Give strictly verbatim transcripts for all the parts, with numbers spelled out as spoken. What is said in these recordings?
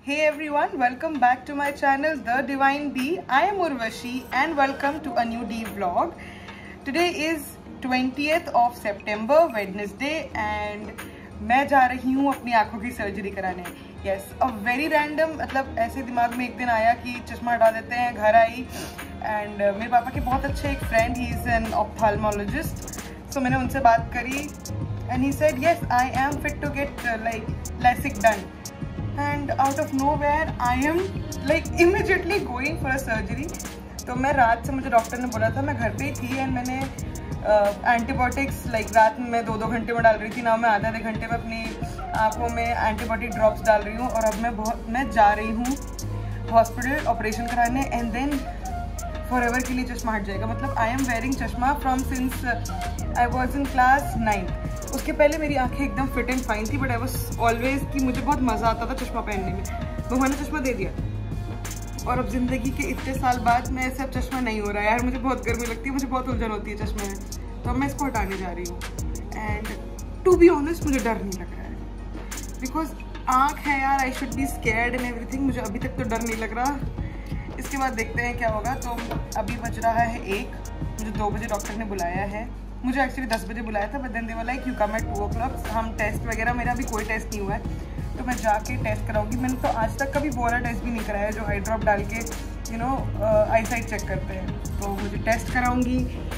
Hey everyone, welcome back to my channel The Divine Bee. I am Urvashi and welcome to a new D vlog. Today is twentieth of September, Wednesday, and मैं जा रही हूँ अपनी आँखों की surgery कराने. Yes, a very random, मतलब ऐसे दिमाग में एक दिन आया कि चश्मा हटा देते हैं. घर आई and uh, मेरे पापा के बहुत अच्छे एक friend, he is an ophthalmologist. So मैंने उनसे बात करी and he said yes, I am fit to get uh, like LASIK done. And out of nowhere I am like immediately going for a surgery. तो मैं रात से, मुझे doctor ने बोला था, मैं घर पे ही थी एंड मैंने एंटीबायोटिक्स uh, लाइक रात में मैं दो दो घंटे में डाल रही थी ना, मैं आधे आधे घंटे में अपनी आँखों में एंटीबायोटिक ड्रॉप्स डाल रही हूँ. और अब मैं बहुत मैं जा रही हूँ हॉस्पिटल ऑपरेशन कराने एंड देन फॉर एवर के लिए चश्मा हट जाएगा. मतलब आई एम वेयरिंग चश्मा from since I was in class ninth. उसके पहले मेरी आंखें एकदम फिट एंड फाइन थी, बट आई वॉज ऑलवेज कि मुझे बहुत मज़ा आता था चश्मा पहनने में. भगवान ने चश्मा दे दिया और अब ज़िंदगी के इतने साल बाद मैं ऐसे अब चश्मा नहीं हो रहा है. यार मुझे बहुत गर्मी लगती है, मुझे बहुत उलझन होती है चश्मे में, तो अब मैं इसको हटाने जा रही हूँ. एंड टू बी ऑनेस्ट मुझे डर नहीं लग रहा है, बिकॉज आँख है यार. I should be scared and everything. मुझे अभी तक तो डर नहीं लग रहा. इसके बाद देखते हैं क्या होगा. तो अभी बज रहा है एक, मुझे दो बजे डॉक्टर ने बुलाया है. मुझे एक्चुअली दस बजे बुलाया था, but then they were like you come at two o'clock. हम टेस्ट वगैरह, मेरा अभी कोई टेस्ट नहीं हुआ है, तो मैं जाके टेस्ट कराऊंगी. मैंने तो आज तक कभी वो वाला टेस्ट भी नहीं कराया जो आई ड्रॉप डाल के you know eyesight check करते हैं. तो मुझे टेस्ट कराऊंगी,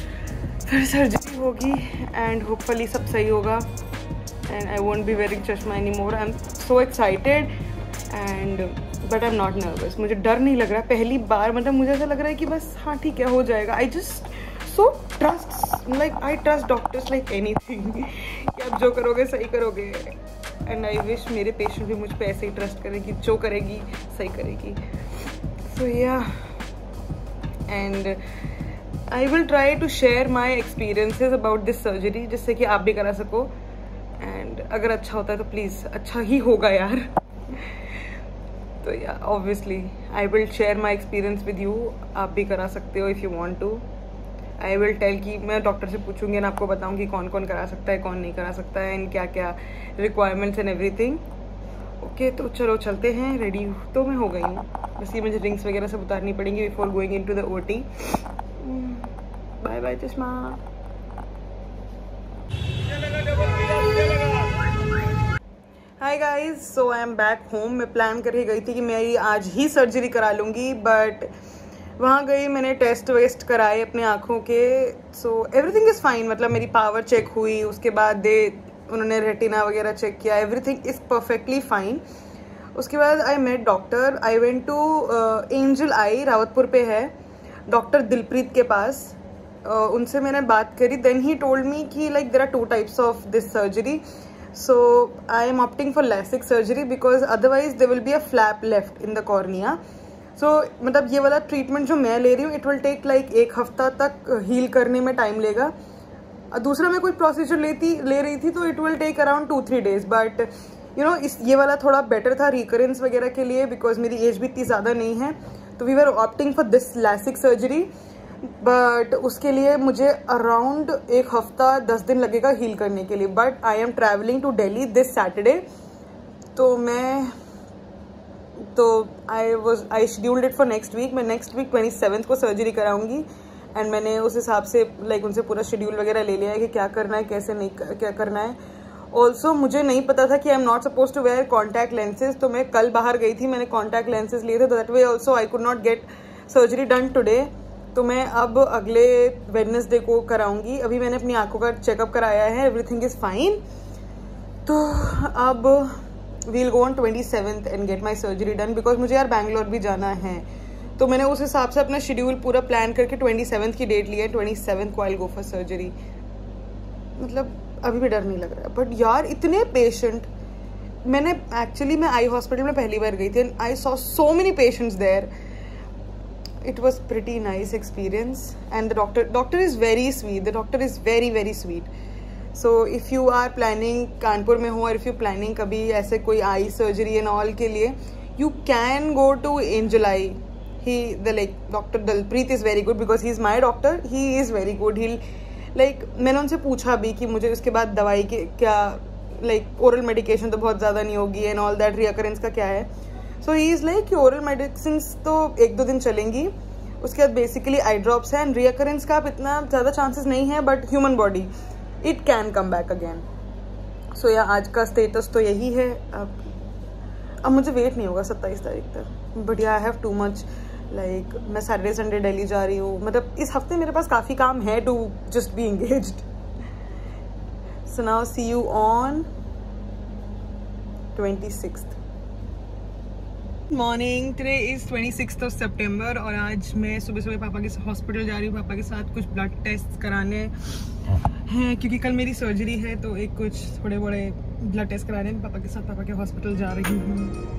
फिर सर्जरी होगी एंड होपफुली सब सही होगा and I won't be wearing चश्मा any more. I am so excited and but I am not nervous. मुझे डर नहीं लग रहा है पहली बार. मतलब मुझे ऐसा लग रहा है कि बस हाँ ठीक है, हो जाएगा. I just so trust, like I trust doctors like anything कि आप जो करोगे सही करोगे. एंड आई विश मेरे पेशेंट भी मुझ पे ऐसे ही ट्रस्ट करें कि जो करेगी सही करेगी. So yeah and I will try to share my experiences about this surgery, जिससे कि आप भी करा सको. एंड अगर अच्छा होता है तो प्लीज़ अच्छा ही होगा यार. तो yeah obviously I will share my experience with you. आप भी करा सकते हो if you want to. I will tell कि मैं डॉक्टर से पूछूंगी एंड आपको बताऊंगी कौन कौन करा सकता है, कौन नहीं करा सकता है, एंड क्या क्या रिक्वायरमेंट्स एंड एवरीथिंग. ओके, तो चलो चलते हैं. रेडी तो मैं हो गई हूँ, बस ये मुझे रिंग्स वगैरह सब उतारनी पड़ेंगी before going into the O T. Bye bye चश्मा. Hi guys, so I am back home. मैं प्लान करके गई थी कि मैं आज ही सर्जरी करा लूँगी, बट वहाँ गई, मैंने टेस्ट वेस्ट कराए अपने आँखों के. So everything is fine. मतलब मेरी पावर चेक हुई, उसके बाद दे उन्होंने रेटिना वगैरह चेक किया. Everything is perfectly fine. उसके बाद I met doctor. I went to Angel Eye, Rawatpur पे है, डॉक्टर दिलप्रीत के पास. uh, उनसे मैंने बात करी. देन ही टोल्ड मी कि like there are two types of this surgery. So I am opting for LASIK surgery because otherwise they will be a flap left in the cornea. So so, मतलब ये वाला treatment जो मैं ले रही हूँ, it will take like एक हफ्ता तक हील करने में टाइम लेगा. दूसरा मैं कोई प्रोसीजर लेती ले रही थी तो it will take around two three days. But you know इस ये वाला थोड़ा बेटर था रिकरेंस वगैरह के लिए, बिकॉज मेरी एज भी इतनी ज़्यादा नहीं है. तो we were opting for this LASIK surgery, but उसके लिए मुझे अराउंड एक हफ्ता दस दिन लगेगा हील करने के लिए. But I am travelling to Delhi this Saturday. तो मैं तो I was I scheduled it for next week. मैं नेक्स्ट वीक ट्वेंटी सेवन्थ को सर्जरी कराऊंगी एंड मैंने उस हिसाब से लाइक उनसे पूरा शेड्यूल वगैरह ले लिया है कि क्या करना है, कैसे नहीं क्या करना है. ऑल्सो मुझे नहीं पता था कि I am not suppose to wear contact lenses. तो मैं कल बाहर गई थी, मैंने कॉन्टैक्ट लेंसेज लिए थे. That way also I could not get surgery done today. तो मैं अब अगले वेडनेसडे को कराऊंगी. अभी मैंने अपनी आंखों का चेकअप कराया है, एवरीथिंग इज़ फाइन. तो अब we'll go on twenty seventh and get my surgery done, because मुझे यार बैंगलोर भी जाना है. तो मैंने उस हिसाब से अपना शेड्यूल पूरा प्लान करके ट्वेंटी सेवन्थ की डेट लिया है. ट्वेंटी सेवन्थ को आई गो फॉर सर्जरी. मतलब अभी भी डर नहीं लग रहा है. बट यार इतने पेशेंट, मैंने एक्चुअली मैं आई हॉस्पिटल में पहली बार गई थी and I saw so many patients there. It was pretty nice experience and the doctor doctor is very sweet. The doctor is very very sweet. So if you are planning, Kanpur में हो, और if you planning कभी ऐसे कोई eye surgery and all के लिए, you can go to Angel Eye. He the like doctor Dilpreet is very good because he is my doctor. He is very good. He like मैंने उनसे पूछा भी कि मुझे उसके बाद दवाई के क्या, लाइक ओरल मेडिकेशन तो बहुत ज़्यादा नहीं होगी एंड ऑल दैट, रिकरेंस का क्या है. सो ही इज़ लाइक कि ओरल मेडिसिन तो एक दो दिन चलेंगी, उसके बाद बेसिकली आई ड्रॉप्स है एंड रियकरेंस का आप इतना ज़्यादा चांसेस नहीं है, but human body it can come back again. So yeah आज का स्टेटस तो यही है। अब अब मुझे वेट नहीं होगा सत्ताईस तारीख तक, but yeah I have too much like मैं सैटरडे संडे दिल्ली जा रही हूँ, मतलब इस हफ्ते मेरे पास काफ़ी काम है to just be engaged. So now see you on twenty sixth morning. Today is twenty sixth of September और आज मैं सुबह सुबह पापा के हॉस्पिटल जा रही हूँ, पापा के साथ कुछ ब्लड टेस्ट कराने हैं क्योंकि कल मेरी सर्जरी है, तो एक कुछ थोड़े बड़े ब्लड टेस्ट कराने में पापा के साथ पापा के हॉस्पिटल जा रही हूँ।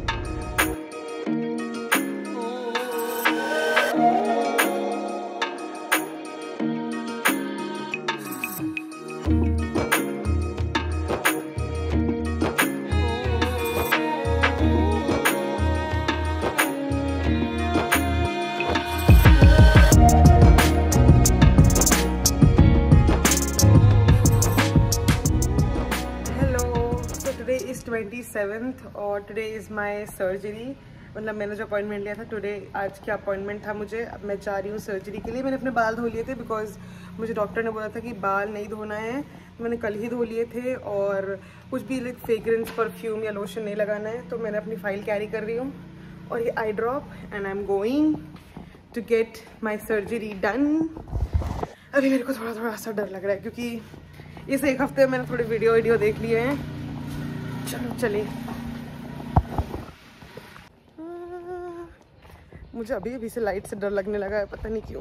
ट्वेंटी सेवेंथ और टुडे इज़ माई सर्जरी, मतलब मैंने जो अपॉइंटमेंट लिया था टुडे, आज क्या अपॉइंटमेंट था मुझे। अब मैं जा रही हूँ सर्जरी के लिए। मैंने अपने बाल धो लिए थे बिकॉज मुझे डॉक्टर ने बोला था कि बाल नहीं धोना है, मैंने कल ही धो लिए थे और कुछ भी लाइक फ्रेग्रेंस परफ्यूम या लोशन नहीं लगाना है, तो मैंने अपनी फाइल कैरी कर रही हूँ और ये eye drop and I am going to get my surgery done. अभी मेरे को थोड़ा थोड़ा सा डर लग रहा है क्योंकि इस एक हफ्ते मैंने थोड़े वीडियो वीडियो देख लिए हैं। चलो चलिए। मुझे अभी अभी से लाइट से डर लगने लगा है, पता नहीं क्यों।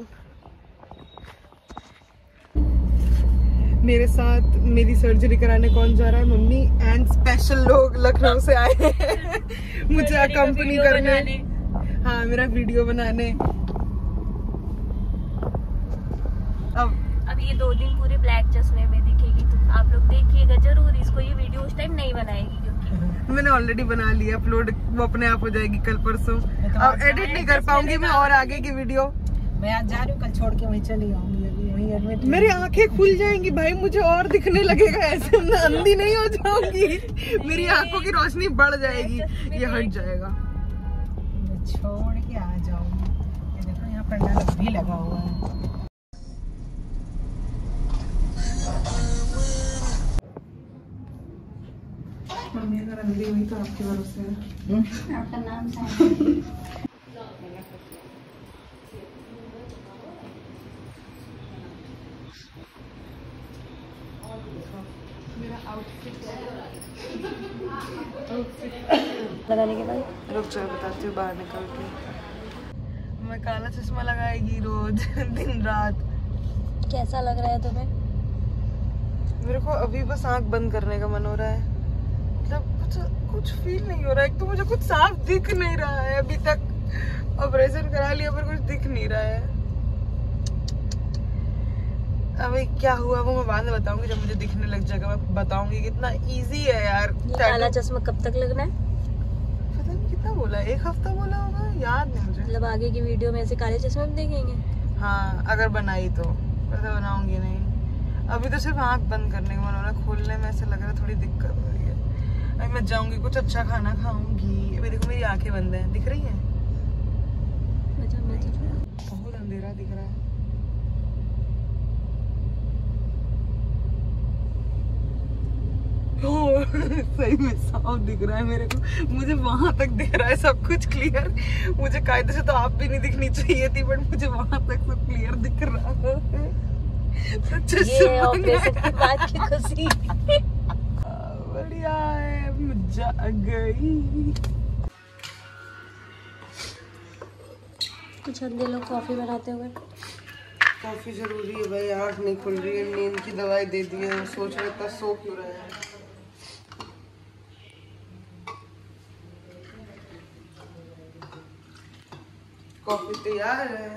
मेरे साथ मेरी सर्जरी कराने कौन जा रहा है? मम्मी एंड स्पेशल लोग लखनऊ से आए हैं मुझे अकम्पनी करने, हाँ मेरा वीडियो बनाने। अब अब ये दो दिन पूरे ब्लैक चश्मे में दिखेगी, तो आप लोग देखिएगा जरूर इसको। ये वीडियो उस टाइम नहीं बनाएगी क्योंकि मैंने ऑलरेडी बना लिया, अपलोड वो अपने आप हो जाएगी कल परसों। तो अब एडिट नहीं कर पाऊंगी मैं और आगे की वीडियो। मैं आज जा रही हूँ, कल छोड़ के वहीं चली आऊंगी, वहीं एडमिट। मेरी आंखें खुल जाएंगी भाई, मुझे और दिखने लगेगा, ऐसे मैं अंधी नहीं हो जाऊंगी, मेरी आंखों की रोशनी बढ़ जाएगी, ये हट जाएगा। छोड़ के आ जाऊंगी। ये देखो यहाँ पर नल भी लगा हुआ है। मम्मी अगर अंधी हुई तो आपके भरोसे है। आपका नाम मेरा आउटफिट लगाने के बाद रुक जाओ बताती हूँ बाहर निकल के। मैं काला चश्मा लगाएगी रोज दिन रात। कैसा लग रहा है तुम्हें? मेरे को अभी बस आंख बंद करने का मन हो रहा है, मतलब कुछ कुछ फील नहीं हो रहा है। एक तो मुझे कुछ साफ दिख नहीं रहा है, अभी तक ऑपरेशन करा लिया पर कुछ दिख नहीं रहा है। अभी क्या हुआ वो मैं बाद में बताऊंगी, जब मुझे दिखने लग जाएगा मैं बताऊंगी। कितना इजी है यार। काला चश्मा कब तक लगना है? पता नहीं कितना बोला, एक हफ्ता बोला होगा, याद नहीं मुझे। मतलब आगे की वीडियो में ऐसे काले चश्मे में देखेंगे? हाँ अगर बनाई तो, वैसे बनाऊंगी नहीं। अभी तो सिर्फ आंख बंद करने का मन हो रहा है, खोलने में ऐसा लग रहा है थोड़ी दिक्कत हो रही है। अभी मैं जाऊंगी कुछ अच्छा खाना खाऊंगी। अभी देखो मेरी आंखें बंद हैं, दिख रही हैं? बहुत अंधेरा दिख रहा है। सही में साफ दिख रहा है मेरे को, मुझे वहां तक दिख रहा है सब कुछ क्लियर। मुझे कायदे से तो आप भी नहीं दिखनी चाहिए थी, बट मुझे वहां तक सब क्लियर दिख रहा है। ये ऑपरेशन के बाद की खुशी बढ़िया है, मजा आ गई। कुछ अंधे लोग कॉफी बनाते हुए। कॉफी जरूरी है भाई, आँख नहीं खुल रही है, नींद की दवाई दे दी है, सोच रहे था सो क्यों रहे हैं। कॉफी तैयार है।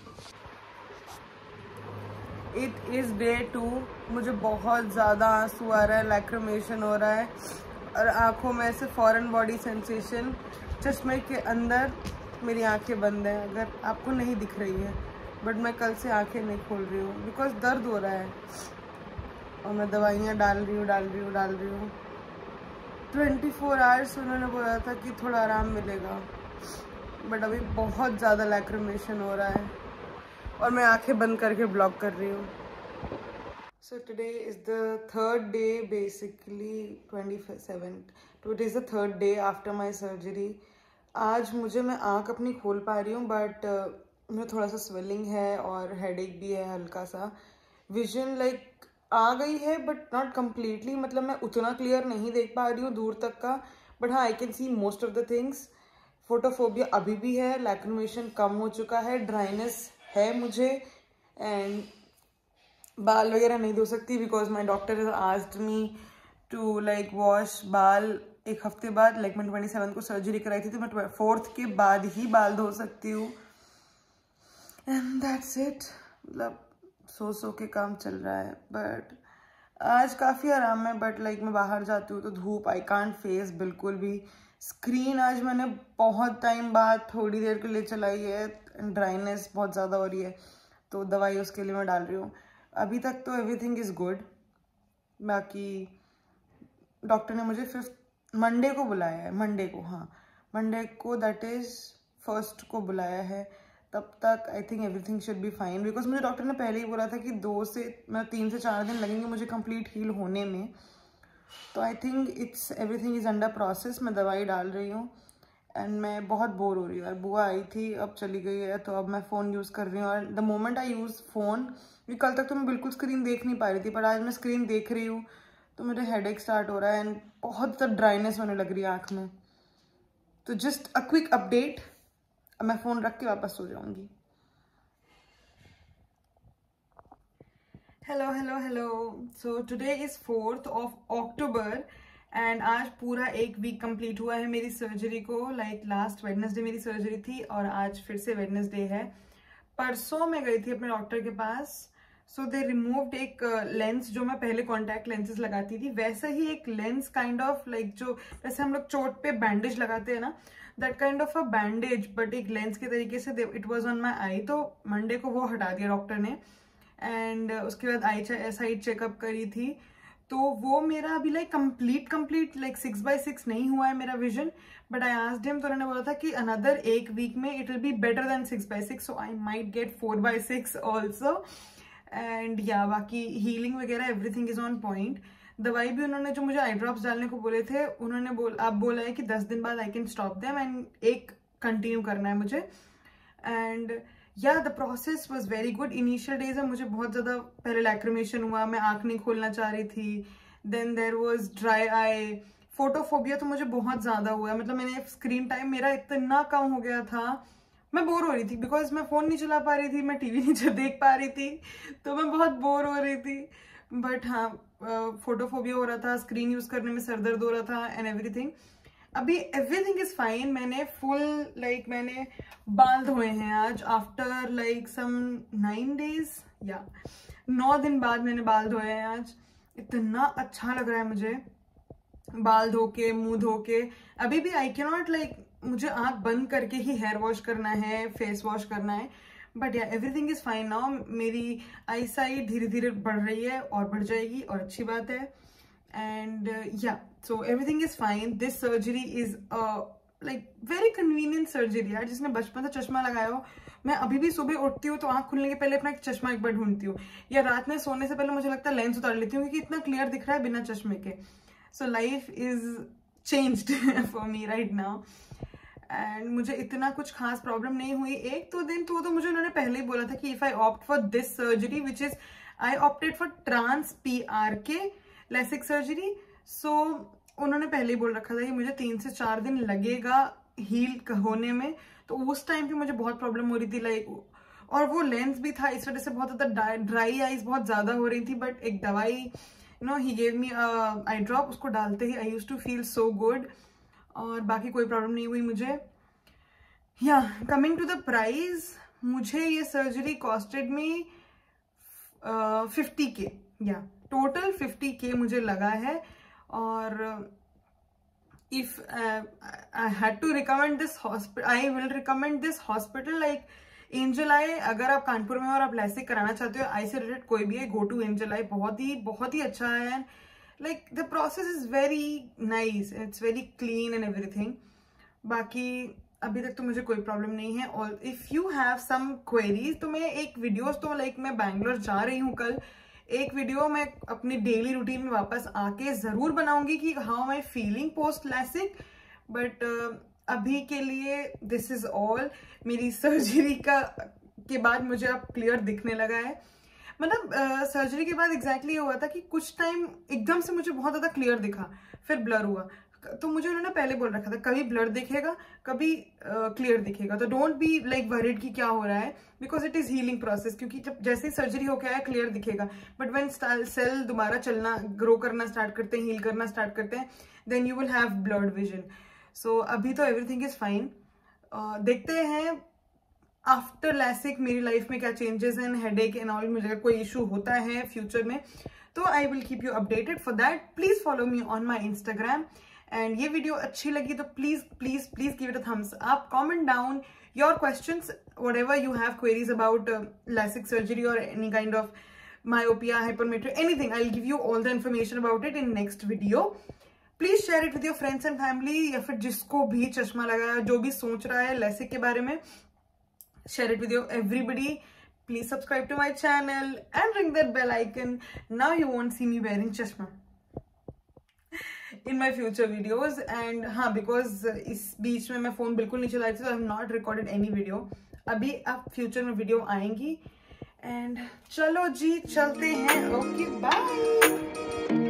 It is day two. मुझे बहुत ज़्यादा आंसू आ रहा है, लैक्रिमेशन हो रहा है और आँखों में ऐसे फॉरेन बॉडी सेंसेशन। चश्मे के अंदर मेरी आंखें बंद हैं, अगर आपको नहीं दिख रही है, बट मैं कल से आंखें नहीं खोल रही हूँ बिकॉज दर्द हो रहा है और मैं दवाइयाँ डाल रही हूँ डाल रही हूँ डाल रही हूँ ट्वेंटी फोर आवर्स उन्होंने बोला था कि थोड़ा आराम मिलेगा, बट अभी बहुत ज़्यादा लैक्रिमेशन हो रहा है और मैं आंखें बंद करके ब्लॉक कर रही हूँ। So today is the third day, basically twenty seventh, today is the third day after my surgery. आज मुझे मैं आँख अपनी खोल पा रही हूँ, बट मुझे थोड़ा सा स्वेलिंग है और हेडेक भी है हल्का सा। विजन लाइक like, आ गई है बट नॉट कम्प्लीटली, मतलब मैं उतना क्लियर नहीं देख पा रही हूँ दूर तक का, बट हाँ I can see most of the things. Photophobia अभी भी है, लैक्रिमेशन कम हो चुका है, ड्राइनेस है मुझे, एंड बाल वगैरह नहीं धो सकती because my doctor has asked me to like wash बाल एक हफ्ते बाद। लाइक मैं ट्वेंटी सेवन को सर्जरी कराई थी, तो मैं फोर्थ के बाद ही बाल धो सकती हूँ, एंड दैट्स इट। मतलब सो सो के काम चल रहा है, बट आज काफ़ी आराम है। बट लाइक मैं बाहर जाती हूँ तो धूप आई कांट फेस बिल्कुल भी। स्क्रीन आज मैंने बहुत टाइम बाद थोड़ी देर के लिए चलाई है, ड्राइनेस बहुत ज़्यादा हो रही है, तो दवाई उसके लिए मैं डाल रही हूँ। अभी तक तो एवरीथिंग इज़ गुड। बाकी डॉक्टर ने मुझे फिफ्थ मंडे को बुलाया है, मंडे को, हाँ मंडे को, दैट इज़ फर्स्ट को बुलाया है। तब तक I think everything should be fine, because मुझे डॉक्टर ने पहले ही बोला था कि दो से मतलब तीन से चार दिन लगेंगे मुझे कंप्लीट हील होने में। तो I think it's everything is under process. मैं दवाई डाल रही हूँ एंड मैं बहुत बोर हो रही हूँ यार। बुआ आई थी, अब चली गई है, तो अब मैं फ़ोन यूज़ कर रही हूँ। और the moment I use phone, क्योंकि कल तक तो मैं बिल्कुल स्क्रीन देख नहीं पा रही थी, पर आज मैं स्क्रीन देख रही हूँ तो मुझे हेडेक स्टार्ट हो रहा है एंड बहुत ज़्यादा ड्राइनेस होने लग रही है आँख में। तो जस्ट अ क्विक अपडेट, अब मैं फ़ोन रख के वापस सो जाऊँगी। Hello hello hello so today is fourth of October and आज पूरा एक वीक कंप्लीट हुआ है मेरी सर्जरी को। लाइक लास्ट वेडनेसडे मेरी सर्जरी थी और आज फिर से वेडनेसडे है। परसों मैं गई थी अपने डॉक्टर के पास, सो दे रिमूव्ड एक लेंस, जो मैं पहले कॉन्टैक्ट लेंसेज लगाती थी वैसा ही एक लेंस, काइंड ऑफ लाइक जो जैसे हम लोग चोट पे बैंडेज लगाते हैं ना, that kind of a bandage but एक लेंस के तरीके से it was on my eye. तो मंडे को वो हटा दिया डॉक्टर ने एंड uh, उसके बाद आई साइड चेकअप करी थी, तो वो मेरा अभी like complete complete like six by six नहीं हुआ है मेरा vision, but I asked him, तो उन्होंने बोला था कि अनदर एक वीक में it will be better than six by six, so I might get four by six also. And yeah बाकी हीलिंग वगैरह एवरीथिंग इज ऑन पॉइंट। दवाई भी उन्होंने जो मुझे आई ड्रॉप्स डालने को बोले थे, उन्होंने बोल अब बोला है कि दस दिन बाद I can stop them and एक कंटिन्यू करना है मुझे। And yeah the process was very good. Initial days में मुझे बहुत ज़्यादा पहले लैक्रिमेशन हुआ, मैं आँख नहीं खोलना चाह रही थी, then there was dry eye, photophobia तो मुझे बहुत ज़्यादा हुआ। मतलब मैंने स्क्रीन टाइम मेरा इतना कम हो गया था, मैं बोर हो रही थी बिकॉज मैं फ़ोन नहीं चला पा रही थी, मैं टीवी नहीं देख पा रही थी, तो मैं बहुत बोर हो रही थी। बट हाँ फोटोफोबिया हो रहा था, स्क्रीन यूज़ करने में सरदर्द हो रहा था एंड एवरीथिंग। अभी एवरीथिंग इज फाइन। मैंने फुल लाइक मैंने बाल धोए हैं आज after like some nine days या नौ दिन बाद मैंने बाल धोए हैं आज। इतना अच्छा लग रहा है मुझे बाल धो के, मुंह धो के। अभी भी आई कैन नॉट लाइक, मुझे आंख बंद करके ही हेयर वॉश करना है, फेस वॉश करना है, बट या एवरीथिंग इज फाइन नाउ। मेरी आई साइट धीरे धीरे बढ़ रही है और बढ़ जाएगी और अच्छी बात है। And yeah so everything is fine. This surgery is like very convenient surgery यार। जिसने बचपन से चश्मा लगाया हो, मैं अभी भी सुबह उठती हूँ तो आंख खुलने के पहले अपना एक चश्मा एक बार ढूंढती हूँ, या रात में सोने से पहले मुझे लगता है लेंस उतार लेती हूँ क्योंकि इतना क्लियर दिख रहा है बिना चश्मे के। So life is changed for me right now and मुझे इतना कुछ खास प्रॉब्लम नहीं हुई। एक दो दिन तो, तो मुझे उन्होंने पहले ही बोला था कि if I opt for this surgery which is I opted for trans P R K LASIK surgery, so उन्होंने पहले ही बोल रखा था कि मुझे तीन से चार दिन लगेगा हील होने में। तो उस टाइम पे मुझे बहुत प्रॉब्लम हो रही थी लाइक, और वो लेंस भी था इस वजह से बहुत ज़्यादा ड्राई आईज बहुत ज़्यादा हो रही थी। बट एक दवाई you know he gave me eye drop, उसको डालते ही I use to feel so good और बाकी कोई प्रॉब्लम नहीं हुई मुझे। या कमिंग टू द प्राइस, मुझे ये सर्जरी कॉस्टेड मी फिफ्टी के, या टोटल फिफ्टी के मुझे लगा है। और if uh, I had to recommend this hospital, I will recommend this hospital like Angel Eye. अगर आप कानपुर में और आप लैसिक कराना चाहते हो, आई से रिलेटेड कोई भी है, गो टू एंजल आई। बहुत ही बहुत ही अच्छा है। Like the process is very nice, it's very clean and everything. बाकी अभी तक तो मुझे कोई प्रॉब्लम नहीं है। और if you have some queries तो मैं एक वीडियोस तो लाइक मैं बैंगलोर जा रही हूँ कल, एक वीडियो मैं अपनी डेली रूटीन में वापस आके जरूर बनाऊंगी कि how my feeling post LASIK. But अभी के लिए दिस इज ऑल। मेरी सर्जरी का के बाद मुझे अब क्लियर दिखने लगा है। मतलब सर्जरी uh, के बाद एग्जैक्टली exactly हुआ था कि कुछ टाइम एकदम से मुझे बहुत ज्यादा क्लियर दिखा, फिर ब्लर हुआ। तो मुझे उन्होंने पहले बोल रखा था कभी ब्लर दिखेगा, कभी क्लियर uh, दिखेगा, तो डोंट बी लाइक वरीड कि क्या हो रहा है, because it is healing process. क्योंकि जब जैसे ही सर्जरी होके आया क्लियर दिखेगा, बट व्हेन सेल दोबारा चलना, ग्रो करना स्टार्ट करते हैं, हील करना स्टार्ट करते हैं, then you will have blurred vision. So अभी तो एवरीथिंग इज फाइन। देखते हैं आफ्टर लैसिक मेरी लाइफ में क्या चेंजेस हैं, हेडेक एंड ऑल, मुझे कोई इशू होता है फ्यूचर में तो I will keep you updated. For that please follow me on my Instagram. And ये वीडियो अच्छी लगी तो please please please give it a thumbs up, comment down your questions, whatever you have queries about LASIK surgery और any kind of myopia, hypermetria, anything. I'll give you all the information about it in next video. Please share it with your friends and family, या फिर जिसको भी चश्मा लगा, जो भी सोच रहा है लैसिक के बारे में, share it with your everybody. Please subscribe to my channel and ring that bell icon. Now you won't see me wearing chashma in my future videos. And हाँ, because इस बीच में मैं फोन बिल्कुल नहीं चलाई थी, so I have not recorded any video. अभी अब फ्यूचर में वीडियो आएंगी। एंड चलो जी चलते हैं। Okay bye.